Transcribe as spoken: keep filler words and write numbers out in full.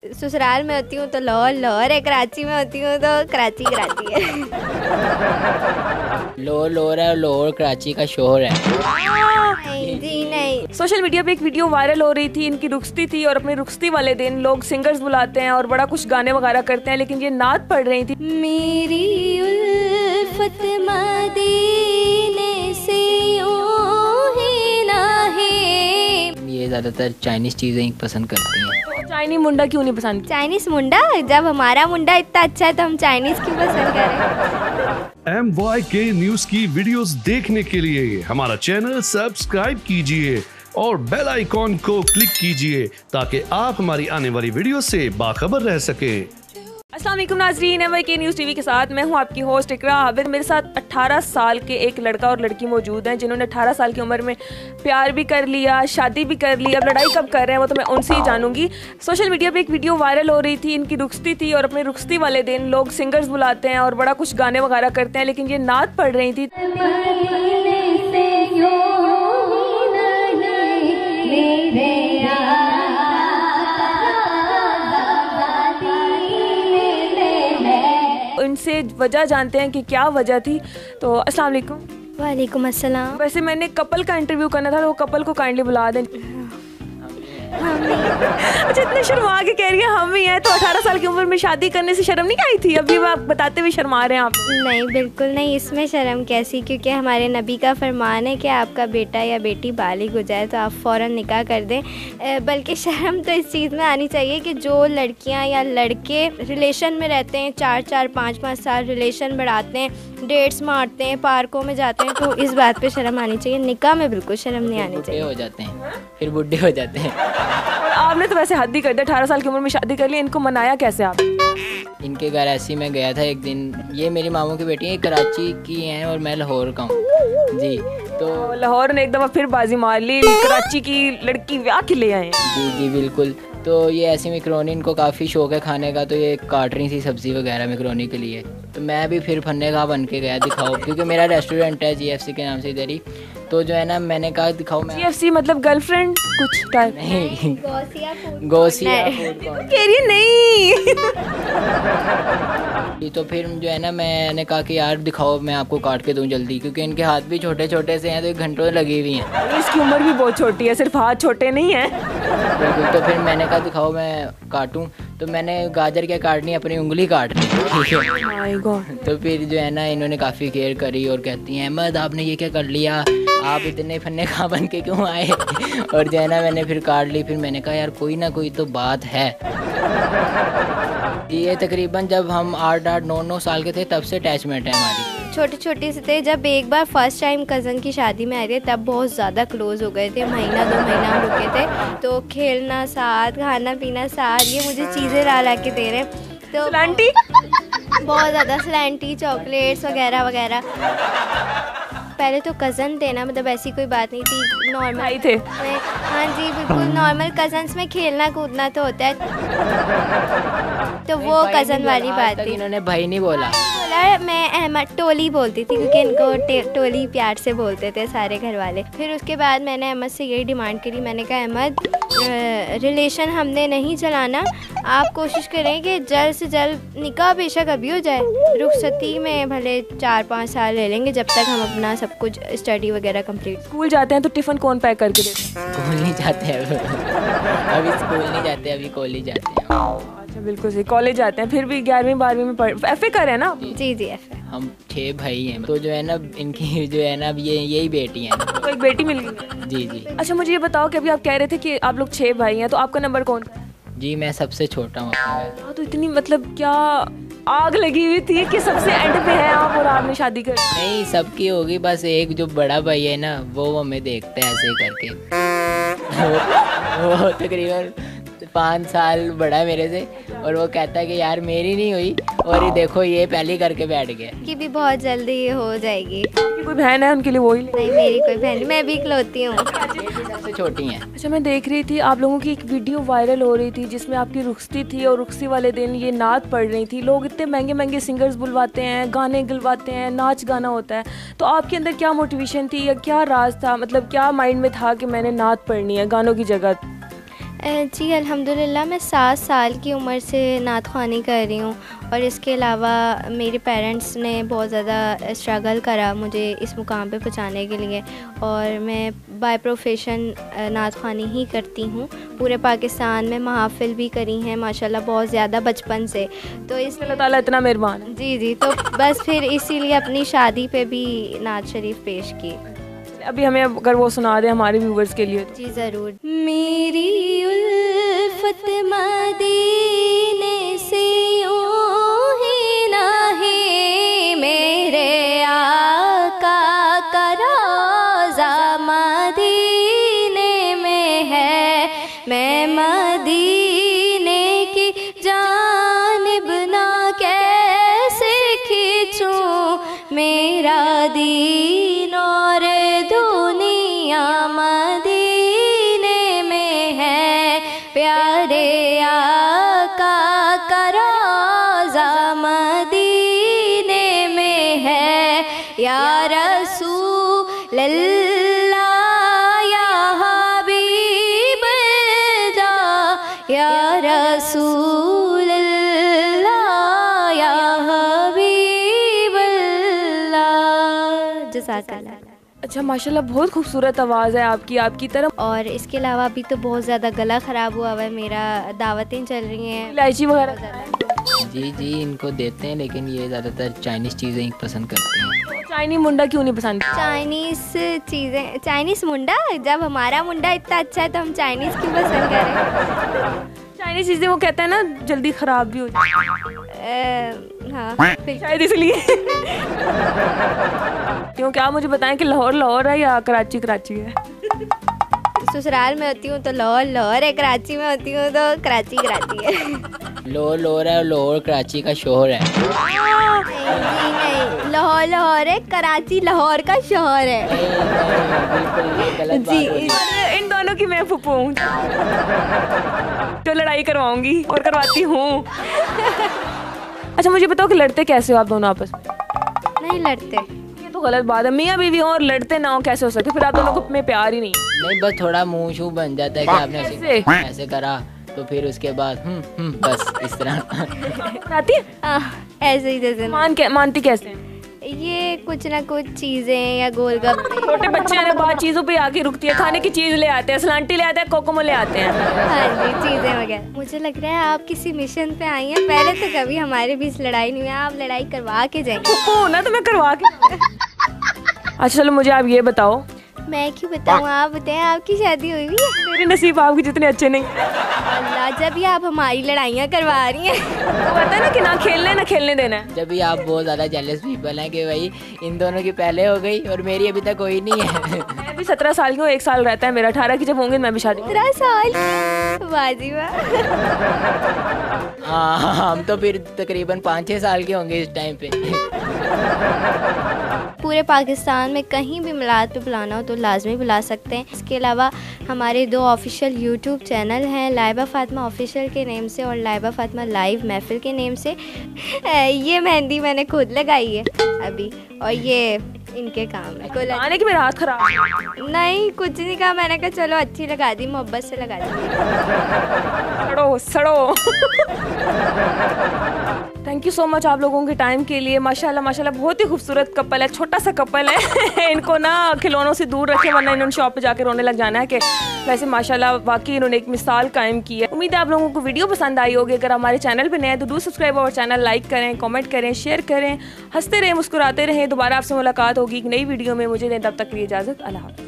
ससुराल में होती हूँ तो लाहौर लाहौर है, कराची में होती हूँ तो कराची कराची है। लाहौर लाहौर है और लाहौर कराची का शोर है। नहीं जी नहीं। सोशल मीडिया पे एक वीडियो वायरल हो रही थी, इनकी रुखसती थी और अपनी रुखसती वाले दिन लोग सिंगर्स बुलाते हैं और बड़ा कुछ गाने वगैरह करते हैं, लेकिन ये नात पढ़ रही थी। मेरी उल्फत मदीने से यूं ही ना है। ये ज़्यादातर चाइनीज़ चीज़ें पसंद करती हैं। तो चाइनी मुंडा क्यों नहीं पसंद? चाइनीज मुंडा? जब हमारा मुंडा इतना अच्छा है तो हम चाइनीज क्यों पसंद करें? एम वाई के न्यूज की वीडियोस देखने के लिए हमारा चैनल सब्सक्राइब कीजिए और बेल आइकॉन को क्लिक कीजिए ताकि आप हमारी आने वाली वीडियो से बाखबर रह सकें। अस्सलाम वालेकुम नाज़रीन, M Y K news TV के साथ मैं हूं आपकी होस्ट इकरा आबिद। मेरे साथ अठारह साल के एक लड़का और लड़की मौजूद हैं जिन्होंने अठारह साल की उम्र में प्यार भी कर लिया, शादी भी कर ली। अब लड़ाई कब कर रहे हैं वो तो मैं उनसे ही जानूंगी। सोशल मीडिया पे एक वीडियो वायरल हो रही थी, इनकी रुखसती थी और अपनी रुखसती वाले दिन लोग सिंगर्स बुलाते हैं और बड़ा कुछ गाने वगैरह करते हैं, लेकिन ये नात पढ़ रही थी। इनसे वजह जानते हैं कि क्या वजह थी। तो अस्सलाम वालेकुम। वालेकुम अस्सलाम। वैसे मैंने कपल का इंटरव्यू करना था, तो वो कपल को काइंडली बुला दें। अच्छा, इतने शर्मा के कह रही है हम ही हैं, तो अठारह साल की उम्र में शादी करने से शर्म नहीं आई थी? अभी आप बताते हुए शर्मा रहे हैं आप। नहीं बिल्कुल नहीं, इसमें शर्म कैसी, क्योंकि हमारे नबी का फरमान है कि आपका बेटा या बेटी बालिग हो जाए तो आप फ़ौरन निकाह कर दें। बल्कि शर्म तो इस चीज़ में आनी चाहिए कि जो लड़कियां या लड़के रिलेशन में रहते हैं, चार चार पाँच पाँच साल रिलेशन बढ़ाते हैं, डेट्स मारते हैं, पार्कों में जाते हैं, तो इस बात पे शर्म आनी चाहिए। निकाह में बिल्कुल शर्म नहीं आनी चाहिए। हो जाते हैं फिर बुढ़े हो जाते हैं। और आपने तो वैसे हद ही कर दिया, अठारह साल की उम्र में शादी कर ली। इनको मनाया कैसे आप? इनके घर ऐसी मैं गया था एक दिन। ये मेरी मामू की बेटी है, कराची की हैं और मैं लाहौर का हूँ जी। तो लाहौर ने एक दफ़ा फिर बाजी मार ली, कराची की लड़की ब्याह के ले आए। जी जी बिल्कुल। तो ये ऐसी मैकरोनी इनको काफ़ी शौक है खाने का, तो ये काट रही थी सब्ज़ी वगैरह मैकरोनी के लिए। तो मैं भी फिर फन्ने का बन के गया दिखाओ, क्योंकि मेरा रेस्टोरेंट है जी एफ सी के नाम से इधर ही। तो जो है ना, मैंने कहा दिखाओ। मैं जी एफ सी मतलब गर्लफ्रेंड कुछ टाइप? नहीं, गौसिया फूड गोसिया कह रही है नहीं। तो फिर जो है ना, मैंने कहा कि यार दिखाओ मैं आपको काट के दूं जल्दी, क्योंकि इनके हाथ भी छोटे छोटे से हैं, तो एक घंटों लगी हुई हैं। इसकी उम्र भी बहुत छोटी है, सिर्फ हाथ छोटे नहीं हैं। बिल्कुल। तो फिर मैंने कहा दिखाओ मैं काटूं। तो मैंने गाजर क्या काटनी, अपनी उंगली काट ली। My God. तो फिर जो है ना, इन्होंने काफ़ी केयर करी और कहती हैं अहमद आपने ये क्या कर लिया, आप इतने फन्ने खा बन के क्यों आए। और जो है ना, मैंने फिर काट ली। फिर मैंने कहा यार कोई ना कोई तो बात है। ये तकरीबन जब हम आठ आठ नौ नौ साल के थे तब से अटैचमेंट है हमारी। छोटे छोटे से थे। जब एक बार फर्स्ट टाइम कज़न की शादी में आए थे तब बहुत ज़्यादा क्लोज हो गए थे। महीना दो महीना हम रुके थे, तो खेलना साथ, खाना पीना साथ, ये मुझे चीज़ें ला ला के दे रहे। तो सलांटी बहुत ज़्यादा सलांटी, चॉकलेट्स वगैरह वगैरह। पहले तो कज़न थे ना, मतलब ऐसी कोई बात नहीं थी, नॉर्मल भाई थे। हाँ जी बिल्कुल नॉर्मल। कज़न्स में खेलना कूदना तो होता है, तो वो कज़न वाली बात थी। इन्होंने भाई नहीं बोला। बोला मैं अहमद टोली बोलती थी, क्योंकि इनको टोली प्यार से बोलते थे सारे घर वाले। फिर उसके बाद मैंने अहमद से यही डिमांड करी, मैंने कहा अहमद रिलेशन हमने नहीं चलाना, आप कोशिश करें कि जल्द से जल्द निकाह बेशक अभी हो जाए, रुखसती में भले चार पाँच साल ले लेंगे जब तक हम अपना सब कुछ स्टडी वगैरह कंप्लीट। स्कूल जाते हैं तो टिफ़िन कौन पैक करके देते हैं? स्कूल नहीं जाते हैं अभी स्कूल नहीं जाते, अभी कॉलेज जाते हैं। अच्छा बिल्कुल सही, कॉलेज जाते हैं। फिर भी ग्यारहवीं बारहवीं में पढ़ एफ ए कर है ना? जी जी एफ ए। हम छः भाई हैं, तो जो है ना इनकी जो है ना अब ये यही बेटी हैं। तो एक बेटी मिल गई। जी जी। अच्छा मुझे ये बताओ कि अभी आप कह रहे थे कि आप लोग छः भाई हैं, तो आपका नंबर कौन सा है? जी मैं सबसे छोटा हूँ अपने घर। हाँ, तो इतनी मतलब क्या आग लगी हुई थी कि सबसे एंड पे है आप और आपने शादी कर? नहीं सबकी होगी, बस एक जो बड़ा भाई है ना वो हमें देखता है ऐसे करके। वो, वो तकरीबन पाँच साल बड़ा है मेरे से, और वो कहता है कि यार मेरी नहीं हुई, और ये देखो ये पहले करके बैठ गया। कि भी बहुत जल्दी ये हो जाएगी। आपकी कोई बहन है? उनके लिए वही ले। नहीं मेरी कोई बहन नहीं, मैं भी इकलौती हूँ। सबसे छोटी हैं। अच्छा मैं देख रही थी आप लोगों की एक वीडियो वायरल हो रही थी जिसमें आपकी रुखसती थी और रुखसती वाले दिन ये नात पढ़ रही थी। लोग इतने महंगे महंगे सिंगर्स बुलवाते हैं, गाने गलवाते हैं, नाच गाना होता है, तो आपके अंदर क्या मोटिवेशन थी या क्या राज था, मतलब क्या माइंड में था कि मैंने नात पढ़नी है गानों की जगह? जी अल्हम्दुलिल्लाह, मैं सात साल की उम्र से नात ख़्वानी कर रही हूँ और इसके अलावा मेरे पेरेंट्स ने बहुत ज़्यादा स्ट्रगल करा मुझे इस मुकाम पे पहुँचाने के लिए और मैं बाय प्रोफेशन नात ख़्वानी ही करती हूँ। पूरे पाकिस्तान में महाफिल भी करी हैं माशाल्लाह बहुत ज़्यादा बचपन से, तो इस अल्लाह ताला इतना मेहरबान है। जी जी, तो बस फिर इसीलिए अपनी शादी पे भी नात शरीफ पेश की। अभी हमें अगर वो सुना दे हमारे व्यूवर्स के लिए। जी ज़रूर। मेरी उल्फत मदीने से यूं ही नहीं, मेरे आका का रोज़ा मदीने में है, मैं मदीने की जानिब ना कैसे खींचूं मेरा दीन और दुनिया मदीने में है, प्यारे आका का रोज़ा मदीने में है, या रसूल अल्लाह या हबीब अल्लाह, या रसूल अल्लाह या हबीब अल्लाह। जज़ाकल्लाह। अच्छा माशाल्लाह, बहुत खूबसूरत आवाज़ है आपकी आपकी तरफ। और इसके अलावा अभी तो बहुत ज़्यादा गला ख़राब हुआ हुआ है मेरा, दावतें चल रही हैं, इलायची वगैरह। जी जी इनको देते हैं, लेकिन ये ज़्यादातर चाइनीज़ चीज़ें ही पसंद करते हैं। चाइनीज मुंडा क्यों नहीं पसंद? चाइनीज़ चीज़ें, चाइनीज़ मुंडा, जब हमारा मुंडा इतना अच्छा है तो हम चाइनीज़ क्यों पसंद करें? चाइनीज चीज़ें वो कहते हैं ना जल्दी ख़राब भी हो अ, हाँ शायद इसलिए। क्योंकि आप मुझे बताएं कि लाहौर लाहौर है या कराची कराची है? ससुराल में होती हूँ तो लाहौर लाहौर है, कराची में होती हूँ तो कराची कराची है। लाहौर लाहौर है और लाहौर कराची का शोहर है। नहीं नहीं, लाहौर लाहौर है, कराची लाहौर का शहर है। जी इन दोनों की मैं फुप्पू हूँ तो लड़ाई करवाऊंगी और करवाती हूँ। अच्छा मुझे बताओ कि लड़ते कैसे हो आप दोनों आपस में? नहीं लड़ते। ये तो गलत बात है, मियाँ बीवी हो और लड़ते ना हो कैसे हो सकते? फिर आप दोनों को में प्यार ही नहीं। नहीं बस थोड़ा मुंह शू बन जाता है कि आपने ऐसे ऐसे करा तो फिर उसके बाद हम्म हम्म बस इस तरह आती है। आ, ऐसे ही जैसे मान के मानती कैसे हैं? ये कुछ ना कुछ चीजें या गोलगप्पे, छोटे बच्चे हैं बात चीजों पे आके रुकती है, खाने की चीज ले आते हैं, सलांटी ले आते हैं, कोकोमो ले आते हैं। हाँ जी चीजें वगैरह। मुझे लग रहा है आप किसी मिशन पे आई हैं, पहले तो कभी हमारे बीच लड़ाई नहीं हुई, आप लड़ाई करवा के जाएंगे। फुप्पू ना तो मैं करवा के। अच्छा चलो मुझे आप ये बताओ। मैं क्यों बताऊँ, आप बताएं, आपकी शादी हुई हुई है? मेरे नसीब आपके जितने अच्छे नहीं। अल्लाह, जब भी आप हमारी लड़ाइयाँ करवा रही हैं। वो कहता है ना कि ना खेलने ना खेलने देना है। जब भी आप बहुत ज़्यादा जेलस पीपल हैं कि भाई इन दोनों की पहले हो गई और मेरी अभी तक कोई नहीं है। मैं भी सत्रह साल की हूँ, एक साल रहता है मेरा, अठारह की जब होंगे मैं भी शादी। सत्रह साल वाह जी वाह। हाँ हम तो फिर तकरीबन पाँच छः साल के होंगे इस टाइम पे। पूरे पाकिस्तान में कहीं भी मिलाद पे बुलाना हो तो लाजमी बुला सकते हैं। इसके अलावा हमारे दो ऑफिशियल यूट्यूब चैनल हैं, लाइबा फातिमा ऑफिशियल के नेम से और लाइबा फातिमा लाइव महफिल के नेम से। ये मेहंदी मैंने खुद लगाई है अभी और ये इनके काम है। आने की मेरा हाथ खराब नहीं, कुछ नहीं कहा, मैंने कहा चलो अच्छी लगा दी, मोहब्बत से लगा दी। सड़ो सड़ो। थैंक यू सो मच आप लोगों के टाइम के लिए। माशाल्लाह माशाल्लाह बहुत ही खूबसूरत कपल है, छोटा सा कपल है। इनको ना खिलौनों से दूर रखे वरना इन्होंने शॉप पे जाके रोने लग जाना है। कि वैसे माशाल्लाह वाकई इन्होंने एक मिसाल कायम की है। उम्मीद है आप लोगों को वीडियो पसंद आई होगी। अगर हमारे चैनल पे नए हैं तो डू सब्सक्राइब और चैनल लाइक करें, कमेंट करें, शेयर करें, हंसते रहें, मुस्कुराते रहें। दोबारा आपसे मुलाकात होगी एक नई वीडियो में। मुझे दें तब तक के लिए इजाज़त। अल्लाह हाफ़िज़।